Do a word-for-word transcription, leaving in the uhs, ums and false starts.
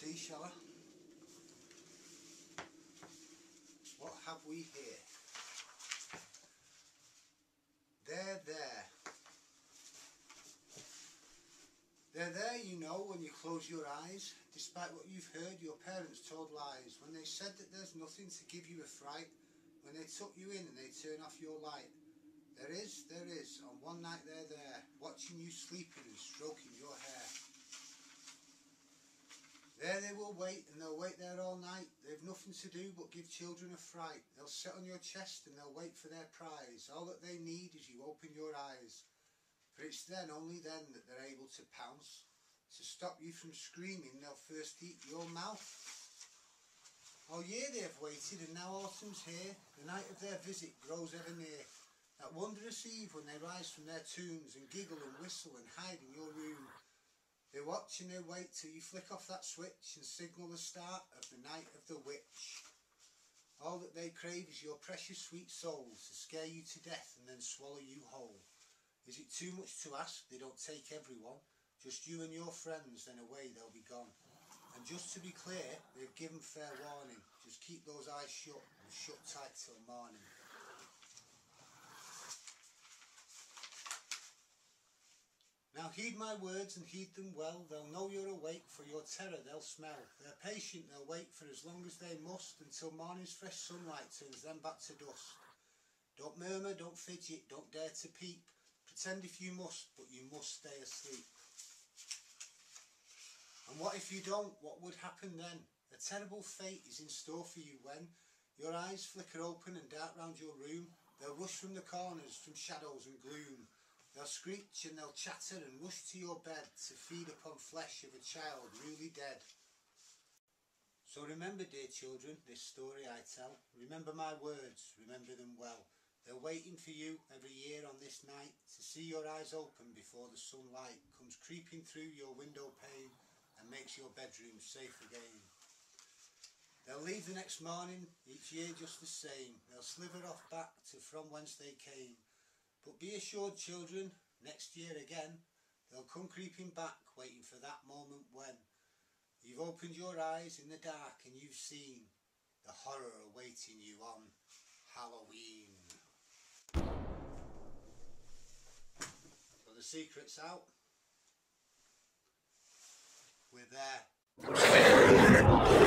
see, shall I? What have we here? They're there. They're there, you know, when you close your eyes. Despite what you've heard, your parents told lies. When they said that there's nothing to give you a fright. When they tuck you in and they turn off your light. There is, there is, on one night they're there, watching you sleeping and stroking your hair. There they will wait, and they'll wait there all night. They've nothing to do but give children a fright. They'll sit on your chest and they'll wait for their prize. All that they need is you open your eyes. For it's then, only then, that they're able to pounce. To stop you from screaming, they'll first eat your mouth. All year they have waited, and now autumn's here. The night of their visit grows ever near. That wondrous eve when they rise from their tombs and giggle and whistle and hide in your room. They watch and they wait till you flick off that switch and signal the start of the night of the witch. All that they crave is your precious sweet souls to scare you to death and then swallow you whole. Is it too much to ask? They don't take everyone. Just you and your friends, then away they'll be gone. And just to be clear, they've given fair warning. Just keep those eyes shut and shut tight till morning. Now heed my words and heed them well. They'll know you're awake, for your terror they'll smell. They're patient, they'll wait for as long as they must, until morning's fresh sunlight turns them back to dust. Don't murmur, don't fidget, don't dare to peep. Pretend if you must, but you must stay asleep. And what if you don't? What would happen then? A terrible fate is in store for you when your eyes flicker open and dart round your room. They'll rush from the corners, from shadows and gloom. They'll screech and they'll chatter and rush to your bed to feed upon flesh of a child newly dead. So remember, dear children, this story I tell. Remember my words, remember them well. They're waiting for you every year on this night to see your eyes open before the sunlight comes creeping through your window pane and makes your bedroom safe again. They'll leave the next morning, each year just the same. They'll sliver off back to from whence they came. But be assured, children, next year again, they'll come creeping back, waiting for that moment when you've opened your eyes in the dark and you've seen the horror awaiting you on Halloween. So the secret's out. We're there.